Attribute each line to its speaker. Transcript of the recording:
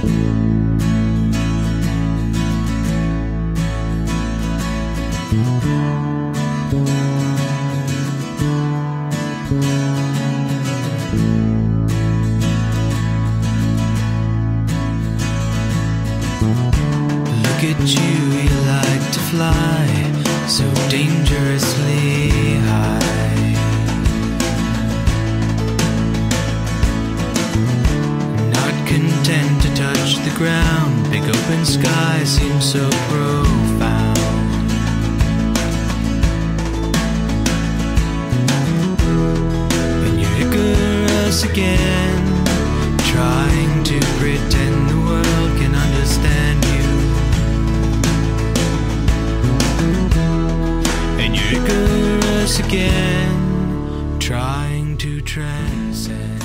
Speaker 1: Look at you, you like to fly so dangerously high. Not content to touch the ground, big open sky seems so profound. And you're Icarus again, trying to pretend the world can understand you. And you're Icarus again, trying to transcend.